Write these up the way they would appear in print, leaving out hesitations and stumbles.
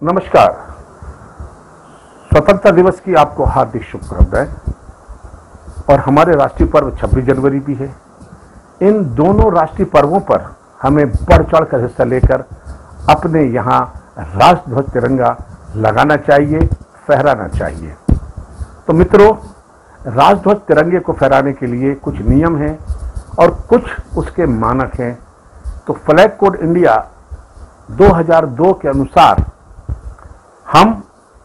नमस्कार। स्वतंत्रता दिवस की आपको हार्दिक शुभकामनाएं। और हमारे राष्ट्रीय पर्व 26 जनवरी भी है। इन दोनों राष्ट्रीय पर्वों पर हमें बढ़ चढ़ कर हिस्सा लेकर अपने यहाँ राष्ट्रध्वज तिरंगा लगाना चाहिए, फहराना चाहिए। तो मित्रों, राष्ट्रध्वज तिरंगे को फहराने के लिए कुछ नियम हैं और कुछ उसके मानक हैं। तो फ्लैग कोड इंडिया 2002 के अनुसार हम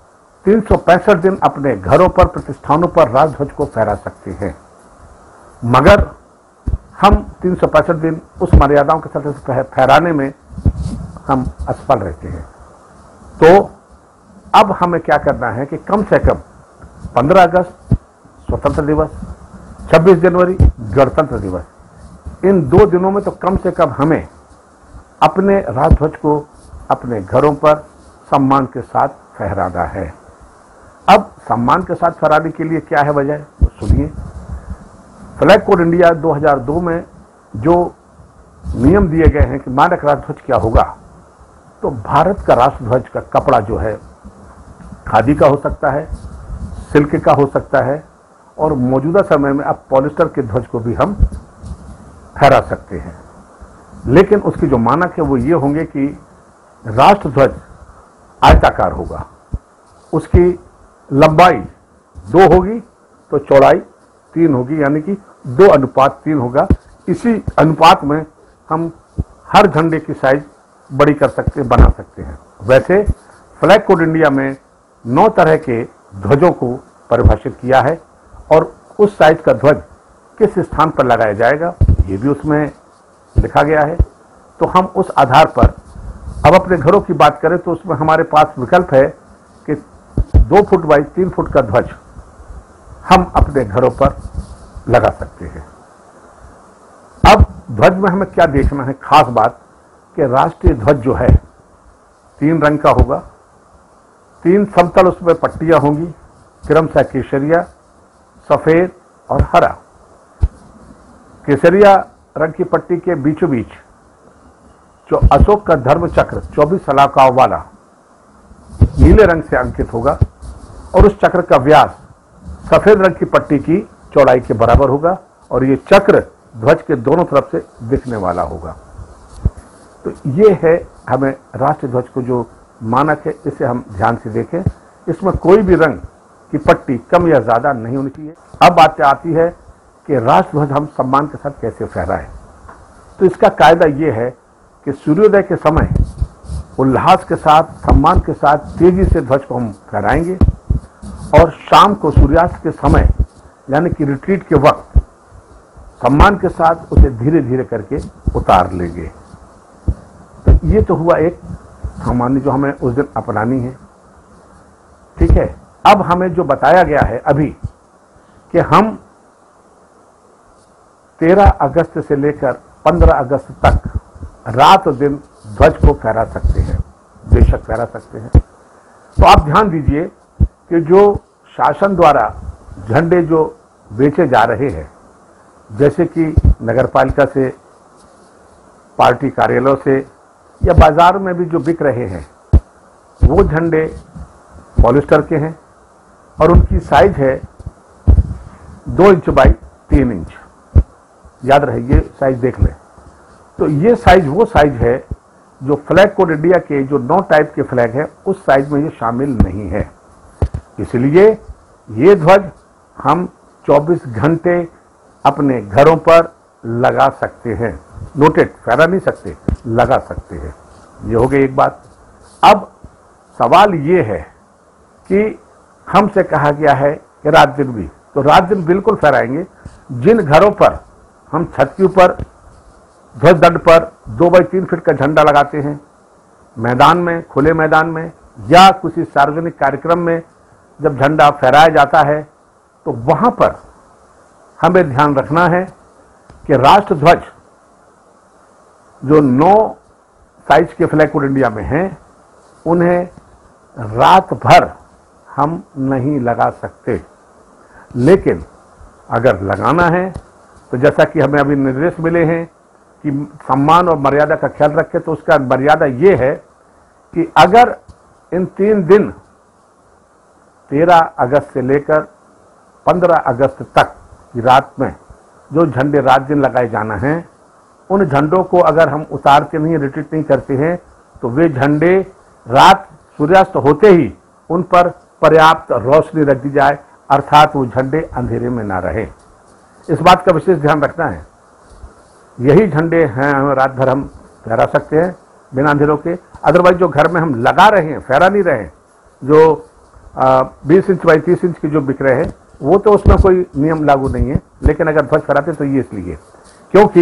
365 दिन अपने घरों पर, प्रतिष्ठानों पर राष्ट्रध्वज को फहरा सकते हैं, मगर हम 365 दिन उस मर्यादाओं के साथ फहराने में हम असफल रहते हैं। तो अब हमें क्या करना है कि कम से कम 15 अगस्त स्वतंत्र दिवस, 26 जनवरी गणतंत्र दिवस, इन 2 दिनों में तो कम से कम हमें अपने राष्ट्रध्वज को अपने घरों पर सम्मान के साथ फहराना है। अब सम्मान के साथ फहराने के लिए क्या है वजह, तो सुनिए। फ्लैग कोड इंडिया 2002 में जो नियम दिए गए हैं कि मानक राष्ट्रध्वज क्या होगा, तो भारत का राष्ट्रध्वज का कपड़ा जो है खादी का हो सकता है, सिल्क का हो सकता है, और मौजूदा समय में अब पॉलिस्टर के ध्वज को भी हम फहरा सकते हैं। लेकिन उसकी जो मानक है वो ये होंगे कि राष्ट्रध्वज आयताकार होगा, उसकी लंबाई 2 होगी तो चौड़ाई 3 होगी, यानी कि 2:3 होगा। इसी अनुपात में हम हर झंडे की साइज बड़ी कर सकते, बना सकते हैं। वैसे फ्लैग कोड इंडिया में 9 तरह के ध्वजों को परिभाषित किया है और उस साइज का ध्वज किस स्थान पर लगाया जाएगा ये भी उसमें लिखा गया है। तो हम उस आधार पर अब अपने घरों की बात करें तो उसमें हमारे पास विकल्प है कि 2 फुट बाई 3 फुट का ध्वज हम अपने घरों पर लगा सकते हैं। अब ध्वज में हमें क्या देखना है, खास बात कि राष्ट्रीय ध्वज जो है 3 रंग का होगा, 3 समतल उसमें पट्टियां होंगी, क्रमशः केसरिया, सफेद और हरा। केसरिया रंग की पट्टी के बीचों बीच जो अशोक का धर्म चक्र 24 सलाखाओं वाला नीले रंग से अंकित होगा और उस चक्र का व्यास सफेद रंग की पट्टी की चौड़ाई के बराबर होगा और ये चक्र ध्वज के दोनों तरफ से दिखने वाला होगा। तो ये है हमें राष्ट्रीय ध्वज को जो मानक है, इसे हम ध्यान से देखें। इसमें कोई भी रंग की पट्टी कम या ज्यादा नहीं होनी चाहिए। अब बात आती है कि राष्ट्रध्वज हम सम्मान के साथ कैसे फहराएं। तो इसका कायदा ये है कि सूर्योदय के समय उल्लास के साथ, सम्मान के साथ तेजी से ध्वज को हम फहराएंगे और शाम को सूर्यास्त के समय यानी कि रिट्रीट के वक्त सम्मान के साथ उसे धीरे धीरे करके उतार लेंगे। तो ये तो हुआ एक सामान्य जो हमें उस दिन अपनानी है। ठीक है, अब हमें जो बताया गया है अभी कि हम 13 अगस्त से लेकर 15 अगस्त तक रात दिन ध्वज को फहरा सकते हैं, बेशक फहरा सकते हैं। तो आप ध्यान दीजिए कि जो शासन द्वारा झंडे जो बेचे जा रहे हैं, जैसे कि नगरपालिका से, पार्टी कार्यालयों से या बाजार में भी जो बिक रहे हैं, वो झंडे पॉलिस्टर के हैं और उनकी साइज है 2 इंच बाई 3 इंच। याद रहे, ये साइज देख लें। तो ये साइज वो साइज है जो फ्लैग कोड इंडिया के जो 9 टाइप के फ्लैग है उस साइज में ये शामिल नहीं है। इसलिए ये ध्वज हम 24 घंटे अपने घरों पर लगा सकते हैं। नोटेड, फहरा नहीं सकते, लगा सकते हैं। ये हो गई एक बात। अब सवाल ये है कि हमसे कहा गया है कि रात दिन भी, तो रात दिन बिल्कुल फहराएंगे। जिन घरों पर हम छत के ऊपर ध्वज दंड पर 2 बाई 3 फीट का झंडा लगाते हैं, मैदान में, खुले मैदान में या किसी सार्वजनिक कार्यक्रम में जब झंडा फहराया जाता है, तो वहां पर हमें ध्यान रखना है कि राष्ट्रध्वज जो 9 साइज के फ्लैग कोड इंडिया में हैं, उन्हें रात भर हम नहीं लगा सकते। लेकिन अगर लगाना है तो जैसा कि हमें अभी निर्देश मिले हैं कि सम्मान और मर्यादा का ख्याल रखें, तो उसका मर्यादा ये है कि अगर इन 3 दिन 13 अगस्त से लेकर 15 अगस्त तक की रात में जो झंडे रात दिन लगाए जाना है, उन झंडों को अगर हम उतारते नहीं, रिट्रीट नहीं करते हैं, तो वे झंडे रात सूर्यास्त होते ही उन पर पर्याप्त रोशनी रख दी जाए, अर्थात वो झंडे अंधेरे में ना रहे। इस बात का विशेष ध्यान रखना है। यही झंडे हैं रात भर हम फहरा सकते हैं बिना अंधेरों के। अदरवाइज जो घर में हम लगा रहे हैं, फहरा नहीं रहे हैं, जो 20 इंच बाई 30 इंच की जो बिक रहे हैं, वो तो उसमें कोई नियम लागू नहीं है। लेकिन अगर ध्वज फहराते तो ये इसलिए क्योंकि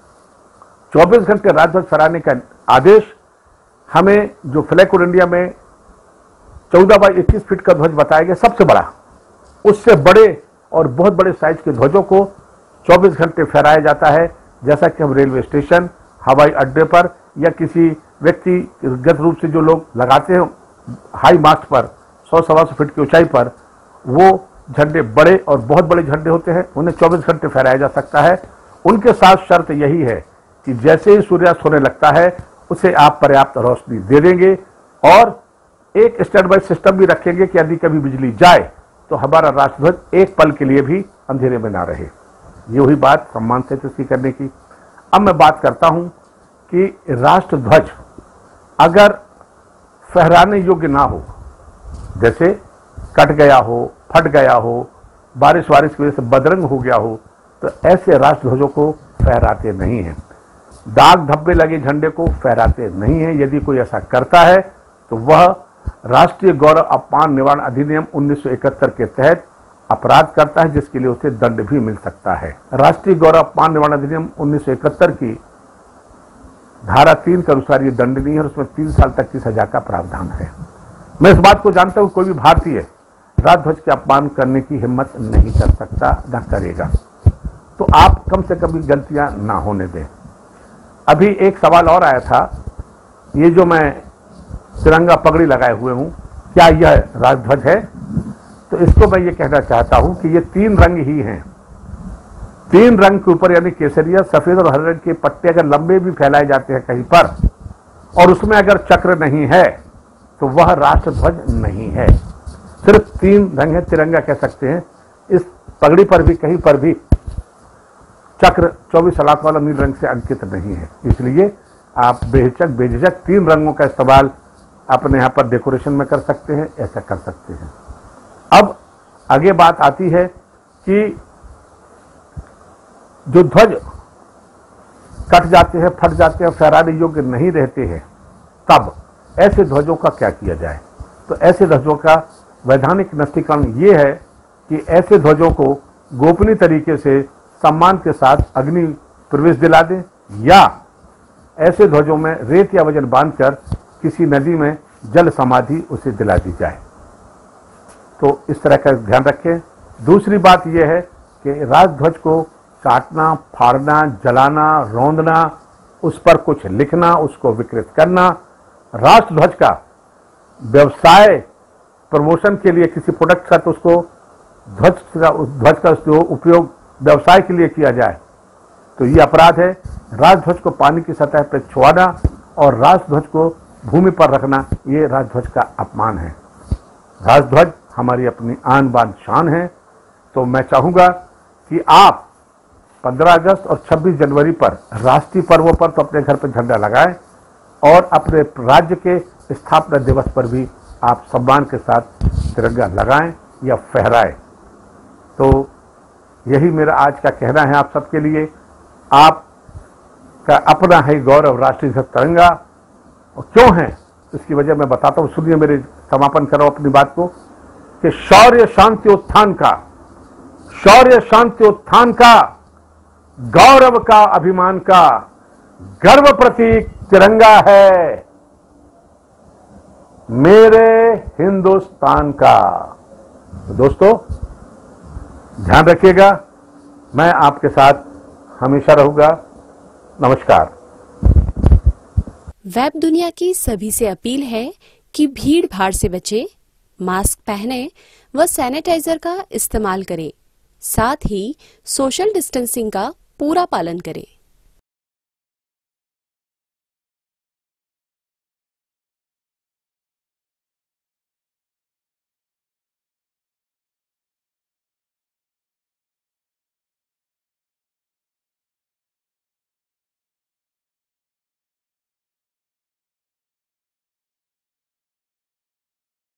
24 घंटे रात ध्वज फहराने का आदेश हमें जो फ्लैग कोड इंडिया में 14 बाई 21 फीट का ध्वज बताया गया, सबसे बड़ा, उससे बड़े और बहुत बड़े साइज के ध्वजों को 24 घंटे फहराया जाता है। जैसा कि हम रेलवे स्टेशन, हवाई अड्डे पर या किसी व्यक्तिगत रूप से जो लोग लगाते हैं हाई मास्ट पर 100-125 फीट की ऊंचाई पर, वो झंडे बड़े और बहुत बड़े झंडे होते हैं, उन्हें 24 घंटे फहराया जा सकता है। उनके साथ शर्त यही है कि जैसे ही सूर्यास्त होने लगता है उसे आप पर्याप्त रोशनी दे देंगे और एक स्टैंड बाय सिस्टम भी रखेंगे कि यदि कभी बिजली जाए तो हमारा राष्ट्रध्वज एक पल के लिए भी अंधेरे में ना रहे। ये वही बात सम्मान से इसकी करने की। अब मैं बात करता हूं कि राष्ट्रध्वज अगर फहराने योग्य ना हो, जैसे कट गया हो, फट गया हो, बारिश की वजह से बदरंग हो गया हो, तो ऐसे राष्ट्रध्वजों को फहराते नहीं हैं। दाग धब्बे लगे झंडे को फहराते नहीं हैं। यदि कोई ऐसा करता है तो वह राष्ट्रीय गौरव अपमान निवारण अधिनियम 1971 के तहत अपराध करता है, जिसके लिए उसे दंड भी मिल सकता है। राष्ट्रीय गौरव अपमान निवारण अधिनियम 1971 की धारा 3 के अनुसार ये दंडनीय है और उसमें 3 साल तक की सजा का प्रावधान है। मैं इस बात को जानता हूं कोई भी भारतीय राष्ट्रध्वज के अपमान करने की हिम्मत नहीं कर सकता, न करेगा। तो आप कम से कम गलतियां ना होने दें। अभी एक सवाल और आया था, ये जो मैं तिरंगा पगड़ी लगाए हुए हूं, क्या यह राष्ट्रध्वज है? तो इसको मैं ये कहना चाहता हूं कि ये 3 रंग ही हैं। 3 रंग के ऊपर यानी केसरिया, सफेद और हरे रंग के पट्टे अगर लंबे भी फैलाए जाते हैं कहीं पर और उसमें अगर चक्र नहीं है तो वह राष्ट्रध्वज नहीं है। सिर्फ 3 रंग है, तिरंगा कह सकते हैं। इस पगड़ी पर भी कहीं पर भी चक्र 24 सलाख वाला नील रंग से अंकित नहीं है। इसलिए आप बेझिझक 3 रंगों का इस्तेमाल अपने यहाँ पर डेकोरेशन में कर सकते हैं, ऐसा कर सकते हैं। अब आगे बात आती है कि जो ध्वज कट जाते हैं, फट जाते हैं, फहराने योग्य नहीं रहते हैं, तब ऐसे ध्वजों का क्या किया जाए? तो ऐसे ध्वजों का वैधानिक नष्टीकरण ये है कि ऐसे ध्वजों को गोपनीय तरीके से सम्मान के साथ अग्नि प्रवेश दिला दें या ऐसे ध्वजों में रेत या वजन बांधकर किसी नदी में जल समाधि उसे दिला दी जाए। तो इस तरह का ध्यान रखें। दूसरी बात यह है कि राष्ट्रध्वज को काटना, फाड़ना, जलाना, रौंदना, उस पर कुछ लिखना, उसको विकृत करना, राष्ट्रध्वज का व्यवसाय प्रमोशन के लिए किसी प्रोडक्ट का तो उसको ध्वज का उपयोग व्यवसाय के लिए किया जाए तो ये अपराध है। राष्ट्रध्वज को पानी की सतह पर छुआना और राष्ट्रध्वज को भूमि पर रखना, ये राष्ट्रध्वज का अपमान है। राष्ट्रध्वज हमारी अपनी आन बान शान है। तो मैं चाहूंगा कि आप 15 अगस्त और 26 जनवरी पर राष्ट्रीय पर्वों पर तो अपने घर पर झंडा लगाएं और अपने राज्य के स्थापना दिवस पर भी आप सम्मान के साथ तिरंगा लगाएं या फहराएं। तो यही मेरा आज का कहना है आप सबके लिए। आप का अपना है गौरव राष्ट्रीय ध्वज तिरंगा, और क्यों है इसकी वजह मैं बताता हूं। सुनिए, मेरे समापन करो अपनी बात को कि शौर्य शांति उत्थान का, शौर्य शांति उत्थान का, गौरव का, अभिमान का गर्व प्रतीक तिरंगा है मेरे हिंदुस्तान का। तो दोस्तों ध्यान रखिएगा, मैं आपके साथ हमेशा रहूंगा। नमस्कार। वेब दुनिया की सभी से अपील है कि भीड़ भाड़ से बचें, मास्क पहनें व सैनिटाइजर का इस्तेमाल करें। साथ ही सोशल डिस्टेंसिंग का पूरा पालन करें।